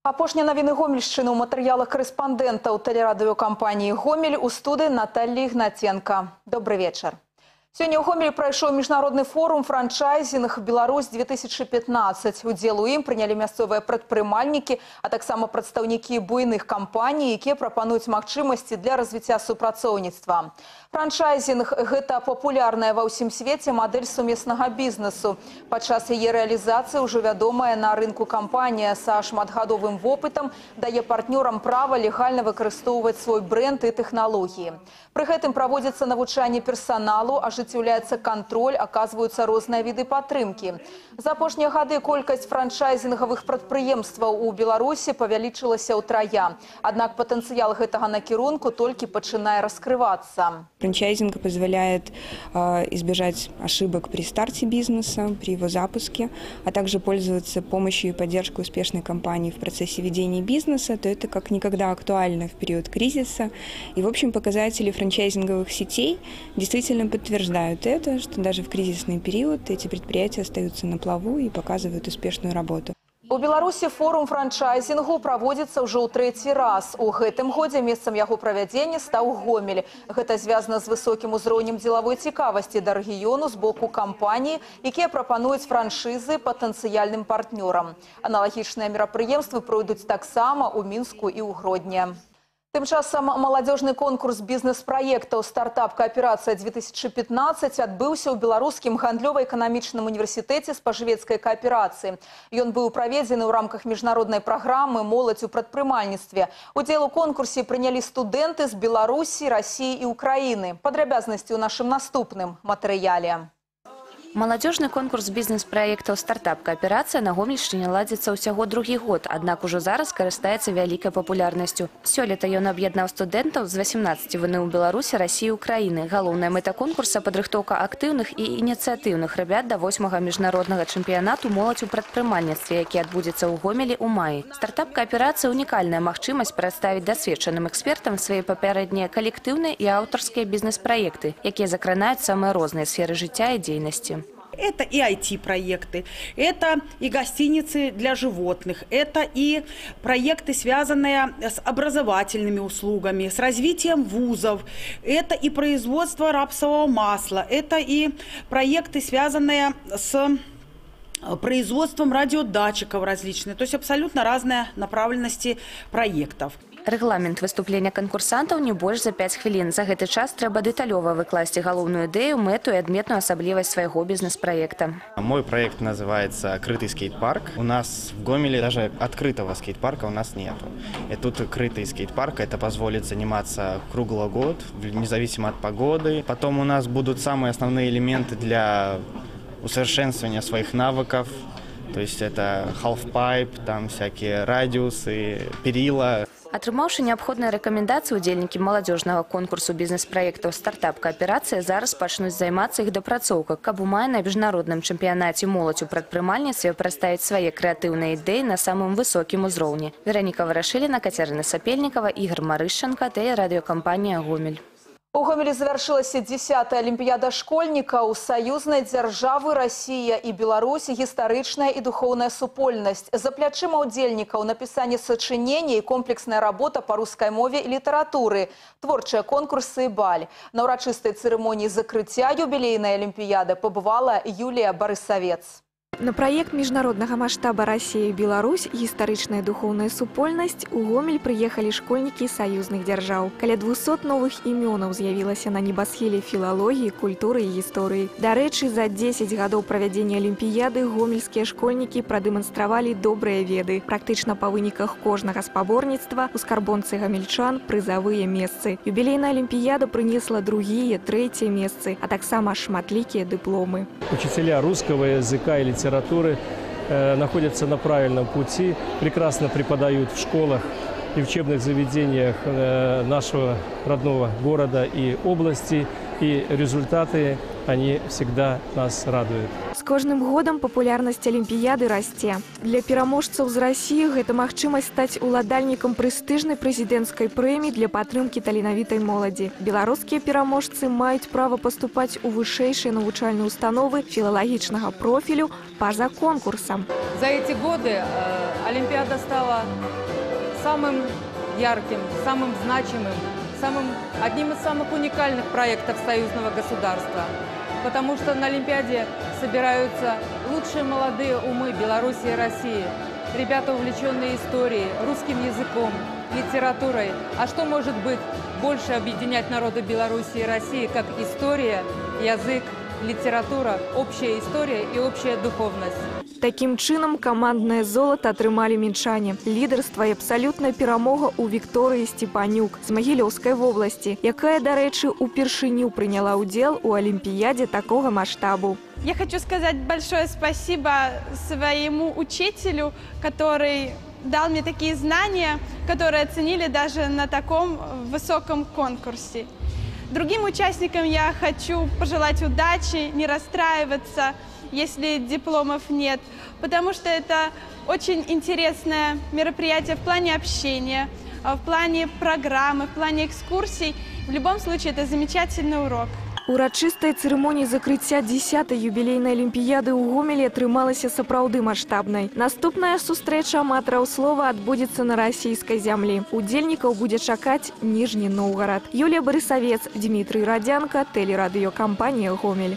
Апошнія навіны Гомельшчыны ў матэрыялах корэспандэнтаў тэлерадыёкампаніі «Гомель» у студыі Натальи Ігнаценка. Добрый вечер. Сёння ў Гомелі прайшоў міжнародны форум «Франчайзінг Беларусь-2015». Удзел у ім прынялі мясцовыя прадпрымальнікі, а таксама прадстаўнікі буйных кампаній, якія прапануюць магчымасці для развіцця супрацоўніцтва. Франчайзінг – гэта папулярная ва ўсім свеце мадэль сумеснага бізнесу. Падчас яе рэалізацыі ўжо вядомая на рынку кампанія са шматгадовым вопытам дае партнёрам права легальна выкарыстоўваць свой брэнд і тэхналогіі. Пры гэтым праводзіцца навучанне персаналу, ажыццяўляецца кантроль, аказваюцца розныя віды падтрымкі. За апошнія гады колькасць франчайзінгавых прадпрыемстваў у Беларусі павялічылася ўтрая. Аднак патэнцыял гэтага накірунку толькі пачынае раскрывацца. Франчайзинг позволяет избежать ошибок при старте бизнеса, при его запуске, а также пользоваться помощью и поддержкой успешной компании в процессе ведения бизнеса. То это как никогда актуально в период кризиса. И, в общем, показатели франчайзинговых сетей действительно подтверждают это, что даже в кризисный период эти предприятия остаются на плаву и показывают успешную работу. У Беларусі форум франчайзінгу праводзіцца ўжо ў трэці раз. У гэтым годзе месцам яго правядзення стаў Гомель. Гэта звязана з высокім узроўнем дзелавой цікавасці да рэгіёну з боку кампаній, якія прапануюць франшызы патэнцыяльным партнёрам. Аналагічныя мерапрыемствы пройдуць таксама ў Мінску і ў Гродні. Тым часам маладзёжны конкурс бізнес-праектаў «Стартап-кааперацыя-2015» адбыўся ў Беларускім гандлёва-эканамічным універсітэце спажывецкай кааперацыі. Ён быў праведзены ў рамках міжнароднай праграмы «Моладзь у прадпрымальніцтве». Удзел у конкурсе прынялі студэнты з Беларусі, Расіі і Украіны. Падрабязнасці ў нашым наступным матэрыяле. Маладзёжны конкурс бізнес-праектаў «Стартап-кааперацыя» на Гомельшчыне ладзіцца ўсяго другі год, аднак ужо зараз карыстаецца вялікай папулярнасцю. Сёлета ён аб'яднаў студэнтаў з 18 ВНУ Беларусі, Расіі і Украіны. Галоўная мэта конкурса – падрыхтоўка актыўных і ініцыятыўных рабят да 8-га міжнароднага чэмпіянату «Моладзь у прадпрымальніцтве», які адбудзецца ў Гомелі ў маі. «Стартап-кааперацыя» – унікальная магчымасць прадставіць дасведчаным экспертам свае папярэднія калектыўныя і аўтарскія бізнес-праекты, якія закранаюць самыя розныя сферы жыцця і дзейнасці. Это и IT-проекты, это и гостиницы для животных, это и проекты, связанные с образовательными услугами, с развитием вузов, это и производство рапсового масла, это и проекты, связанные с производством радиодатчиков различных, то есть абсолютно разные направленности проектов. Рэгламент выступлення канкурсантаў не больш за 5 хвілін. За гэты час трэба дэталёва выкласці галоўную ідэю, мэту і адметную асаблівасць свайго бізнес-праекта. Мой проект называется «Крытый скейт-парк». У нас в Гомеле даже открытого скейт-парка у нас нет. И тут крытый скейт-парк, это позволит заниматься круглый год, независимо от погоды. Потом у нас будут самые основные элементы для усовершенствования своих навыков. То есть это half-pipe, там всякие радиусы, перила. Атрымаўшы неабходныя рэкамендацыі, удзельнікі маладзёжнага конкурсу бізнес-праектаў «Стартап-кааперацыя» зараз пачнуць займацца іх дапрацоўкай, каб у маі на міжнародным чэмпіянаце «Моладзь у прадпрымальніцтве» прадставіць свае крэатыўныя ідэі на самым высокім узроўні. Вераніка Варашыліна, Кацярына Сапельнікава, Ігор Марышчанка, тэлерадыёкампанія «Гомель». У Гомелі завяршылася 10-я алімпіяда школьнікаў. Саюзнай дзяржавы Расія і Беларусь, гістарычная і духоўная супольнасць. За плячыма удзельнікаў напісанне сачынення і комплексная работа па рускай мове і літаратуры, творчыя конкурсы і баль. На ўрачыстай цырымоніі закрыцця юбілейнай алімпіяды пабывала Юлія Барысавец. На проект международного масштаба «Россия и Беларусь. Гістарычная духовная супольнасць» у Гомель приехали школьники союзных держав. Каля 200 новых именов з'явілася на небасхіле филологии, культуры и истории. До речи, за 10 годов проведения Олимпиады гомельские школьники продемонстровали добрые веды. Практично по выниках кожного спаборніцтва у скарбонцы гомельчан призовые месцы. Юбилейная Олимпиада принесла другие, третье месцы, а таксама шматликие дипломы. Учителя русского языка и литературы находятся на правильном пути, прекрасно преподают в школах и учебных заведениях нашего родного города и области. И результаты они всегда нас радуют. С каждым годом популярность Олимпиады расте. Для пераможцаў з России это магчымасць стать уладальником престижной президентской премии для падтрымки таленавітай моладзі. Белорусские пераможцы маюць право поступать у вышэйшыя навучальныя установы филологичного профилю па-за конкурсом. За эти годы Олимпиада стала самым ярким, самым значимым, одним из самых уникальных проектов союзного государства. Потому что на Олимпиаде собираются лучшие молодые умы Беларуси и России. Ребята, увлеченные историей, русским языком, литературой. А что может быть больше объединять народы Беларуси и России, как история, язык, литература, общая история и общая духовность? Таким чынам каманднае золата атрымалі мінчане. Лідарства і абсалютная перамога ў Вікторыі Степанюк з Магілёўскай вобласці, якая, дарэчы, упершыню прыняла ўдзел у Олимпиаде такого масштабу. Я хочу сказать большое спасибо своему учителю, который дал мне такие знания, которые оценили даже на таком высоком конкурсе. Другим участникам я хочу пожелать удачи, не расстраиваться, если дипломов нет, потому что это очень интересное мероприятие в плане общения, в плане программы, в плане экскурсий. В любом случае, это замечательный урок. Урачыстая церемонія закрыцця 10-й юбілейнай Олімпіяды ў Гомелі атрымалася сапраўды маштабнай. Наступная сустрэча аматараў слова адбудзецца на расійскай зямлі. Удзельнікаў будзе чакаць Ніжні Новгарад. Юлія Барысавец, Дмітрый Радзянка, тэлерадыёкампанія «Гомель».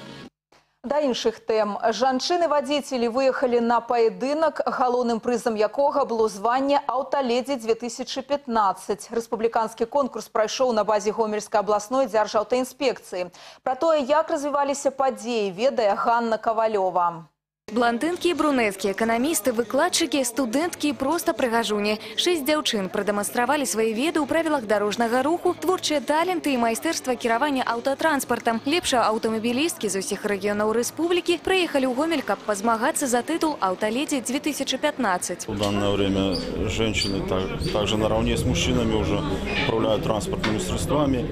Да іншых тэм. Жанчыны-вадзіцелі выехалі на паядынак, галоўным прызам якога было званне «Аўталедзі 2015». Рэспубліканскі конкурс прайшоў на базе Гомельскай абласной дзяржаўтаінспекцыі. Пра тое, як развіваліся падзеі, ведае Ганна Кавалёва. Блондинки и брюнетки, экономисты, выкладчики, студентки и просто прыгажуні. 6 дзяўчын прадэманстравалі свае веды ў правілах дарожнага руху, творчыя таленты і майстэрства кіравання аўтатранспартам. Лепшыя аўтамабілісткі з усіх рэгіёнаў рэспублікі прыехалі ў Гомель, каб пазмагацца за тытул «Аўталедзі 2015». В данное время женщины также наравне с мужчинами уже управляют транспортными средствами.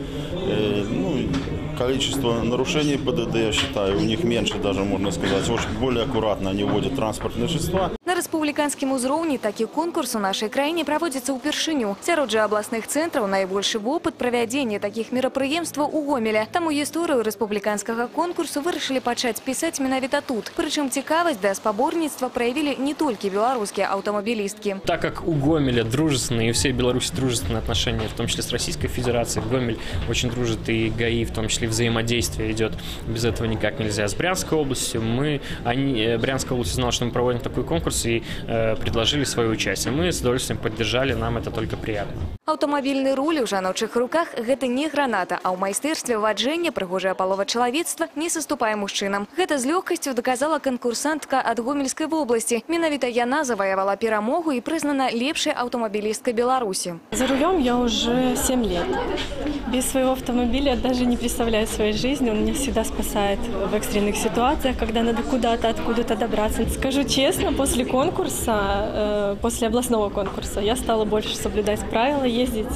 Количество нарушений ПДД, я считаю, у них меньше даже, можно сказать. Очень более аккуратно они водят транспортные средства. На рэспубліканскім узроўні такі конкурс у нашай краіне праводзіцца ўпершыню. Сярод жа абласных цэнтраў найбольшы вопыт правядзення такіх мерапрыемстваў у Гомелі. Таму гісторыю рэспубліканскага конкурсу вырашылі пачаць пісаць менавіта тут. Прычым цікавасць да спаборніцтва праявілі не толькі беларускія аўтамабілісткі. Так как у Гомеля дружественные, и всей Беларуси дружественные отношения, в том числе с Российской Федерацией, Гомель очень дружит, и ГАИ, в том числе взаимодействие идет. Без этого никак нельзя. С Брянской областью Брянская область узнала, что мы проводим такой конкурс, и предложили свое участие. Мы с удовольствием поддержали, нам это только приятно. Аўтамабільны руль у жаночых руках – гэта не граната, а ў майстэрстве ваджэння прыгожая палова чалавецтва не саступае мужчынам. Гэта з лёгкасцю доказала канкурсантка ад Гомельскай вобласці. Менавіта яна заваявала перамогу и признана лепшай аўтамабілісткай Беларуси. За рулем я уже 7 лет. Без своего автомобиля даже не представляю своей жизни. Он меня всегда спасает в экстренных ситуациях, когда надо куда-то, откуда-то добраться. Скажу честно, после конкурса, после областного конкурса, я стала больше соблюдать правила, ездить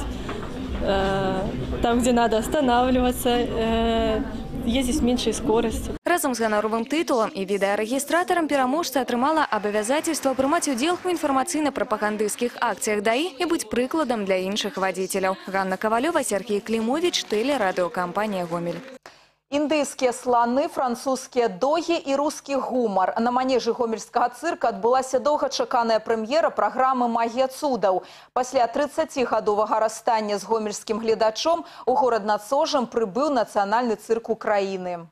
там, где надо останавливаться, ездить с меньшей скоростью. Разом з ганаровым тытулам і відэарэгістратарам пераможца атрымала абавязательства прымаць удзел у інфармацыйна-прапагандысцкіх акцыях ДАІ і быць прыкладам для іншых вадзіцеляў. Ганна Кавалёва, Сергей Климович, тэлерадыёкампанія «Гомель». Індыйскія сланы, французскія догі і рускі гумар. На манежы гомельскага цырка адбылася доўгачаканая прэм'ера праграмы «Магія цудаў». Пасля 30гадовага расстання з гомельскім гледачом у горад над Сожам прыбыў нацыянальны цырк Украіны.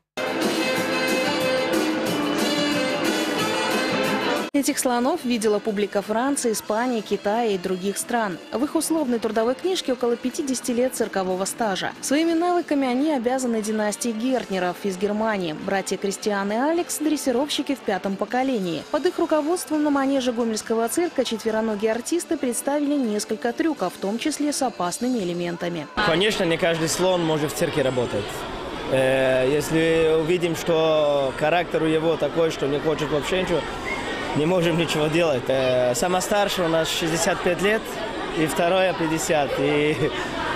Этих слонов видела публика Франции, Испании, Китая и других стран. В их условной трудовой книжке около 50 лет циркового стажа. Своими навыками они обязаны династии Гертнеров из Германии. Братья Кристиан и Алекс – дрессировщики в 5-м поколении. Под их руководством на манеже гомельского цирка четвероногие артисты представили несколько трюков, в том числе с опасными элементами. Конечно, не каждый слон может в цирке работать. Если увидим, что характер у него такой, что не хочет вообще ничего, не можем ничего делать. Самая старшая у нас 65 лет, и вторая 50. И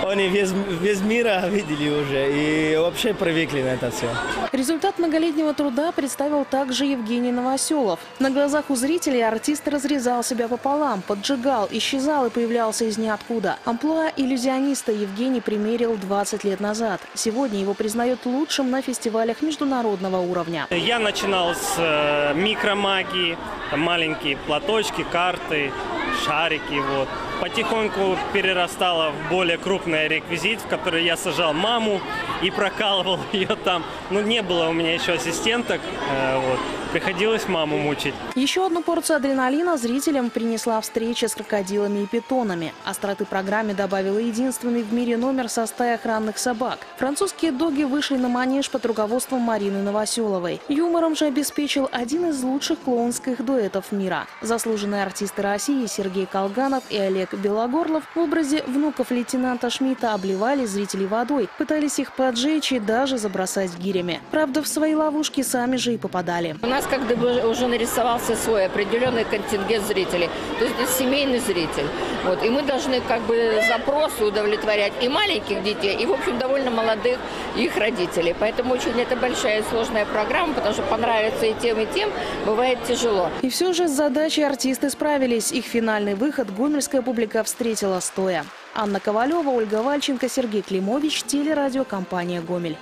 Они весь мир видели уже и вообще привыкли на это все. Результат многолетнего труда представил также Евгений Новоселов. На глазах у зрителей артист разрезал себя пополам, поджигал, исчезал и появлялся из ниоткуда. Амплуа иллюзиониста Евгений примерил 20 лет назад. Сегодня его признают лучшим на фестивалях международного уровня. Я начинал с микромагии, маленькие платочки, карты, шарики. Вот. Потихоньку перерастало в более крупный реквизит, в который я сажал маму и прокалывал ее там. Но не было у меня еще ассистенток, вот. Приходилось маму мучить. Еще одну порцию адреналина зрителям принесла встреча с крокодилами и питонами. Остроты программе добавила единственный в мире номер со стаей охранных собак. Французские доги вышли на манеж под руководством Марины Новоселовой. Юмором же обеспечил один из лучших клоунских дуэтов мира. Заслуженные артисты России Сергей Колганов и Олег Белогорлов в образе внуков лейтенанта Шмидта обливали зрителей водой, пытались их поджечь и даже забросать гирями. Правда, в свои ловушки сами же и попадали. У нас как бы уже нарисовался свой определенный контингент зрителей. То есть это семейный зритель. Вот. И мы должны как бы запросы удовлетворять и маленьких детей, и, в общем, довольно молодых их родителей. Поэтому очень это большая и сложная программа, потому что понравится и тем, бывает тяжело. И все же с задачей артисты справились. Их финальный выход гомельская публика встретила стоя. Анна Ковалева, Ольга Вальченко, Сергей Климович, телерадиокомпания «Гомель».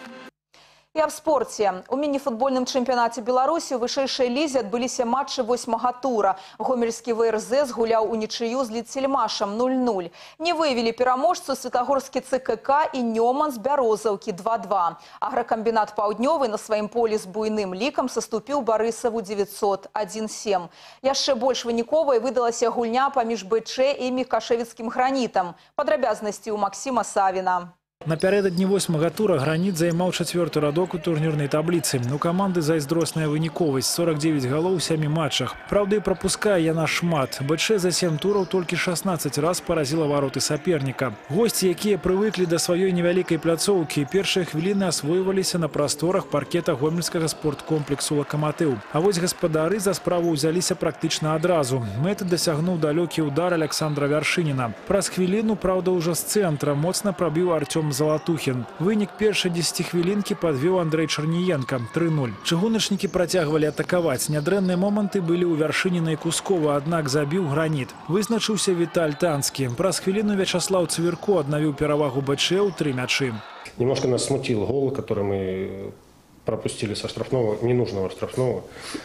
І аб спорце. У міні-футбольным чэмпіянаце Беларусі ў вышэйшай лізе адбыліся матчы 8-га тура. Гомельскі ВРЗ згуляў унічыю з Літсельмашам 0-0. Не выявілі пераможцу Святагорскі ЦКК і Нёман з Бярозаўкі 2-2. Агракамбінат «Паўднёвы» на сваім полі з буйным лікам саступіў Барысаву 900 1-7. Яшчэ больш выніковай выдалася гульня паміж БЧ і Мікашэвіцкім «Гранітам». Падрабязнасці ў Максіма Савіна. Напярэдадні 8-га тура «Граніт» займаў 4-й радок у турнірнай табліцы. У каманды зайздросная выніковасць – 49 галоў у 7 матчах. Праўда, і прапускае яна шмат. БЧ за 7 тураў толькі 16 раз паразіла вароты саперніка. Госці, якія прывыклі да сваёй невялікай пляцоўкі, першыя хвіліны асвойваліся на прасторах паркета гомельскага спорткомплексу «Лакаматыў». А вось гаспадары за справу ўзяліся практычна адразу. Мэты дасягнуў далёкі удар Александра Вяршыніна. Праз хвіліну, праўда, ўжо з цэнтра моцна прабіў Артём Залатухін. Вынік першай 10-хвілінкі падвёў Андрэй Чарніенка 3-0. Чыгуначнікі працягвалі атакаваць. Нядрэнныя моманты былі ў Вяршыніна і Кускова, аднак забіў «Граніт». Вызначыўся Віталь Танскі. Праз хвіліну Вячаслаў Цвірко аднавіў перавагу БЧ ў 3 мячы. Немножко нас смутил гол, который мы пропустили со штрафного, ненужного штрафного,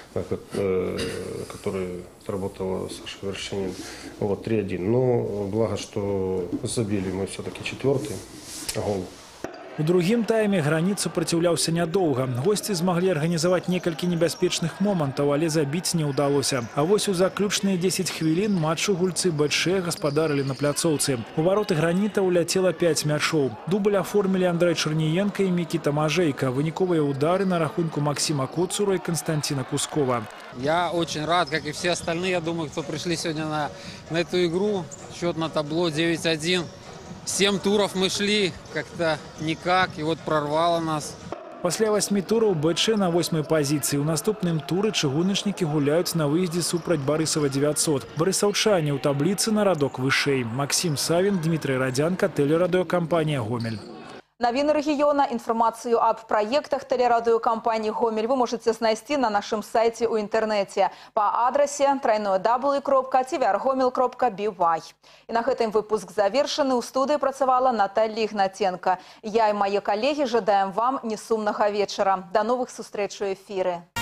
который сработал Саша Вершинин. Вот 3-1. Но благо, что забили мы все-таки 4-й гол. У другім тайме «Граніт» супраціўляўся нядоўга. Госці змаглі арганізаваць некалькі небяспечных момантаў, але забіць не ўдалося. А вось у заключныя 10 хвілін матчу гульцы БЧ гаспадарылі на пляцоўцы. У вароты «Граніта» уляцела 5 мячоў. Дубль аформілі Андрэй Чарніенка і Мікіта Мажэйка. Выніковыя удары на рахунку Максима Коцура и Константина Кускова. Я очень рад, как и все остальные, я думаю, кто пришли сегодня на эту игру. Счет на табло 9-1. 7 туров мы шли, как-то никак, и вот прорвало нас. Пасля 8 тураў БЧ на 8-й пазіцыі. У наступным туры чыгуначнікі гуляюць на выездзе супраць Барысава 900. Барысаўчане ў табліцы на радок вышэй. Максим Савин, Дмитрий Радянко, телерадиокомпания «Гомель». Новины региона, информацию об проектах телерадиокомпании «Гомель» вы можете найти на нашем сайте в интернете по адресе www.tvrgomel.by. И на этом выпуск завершены. У студии працавала Наталья Игнатенко. Я и мои коллеги жадаем вам несумного вечера. До новых встреч у эфире.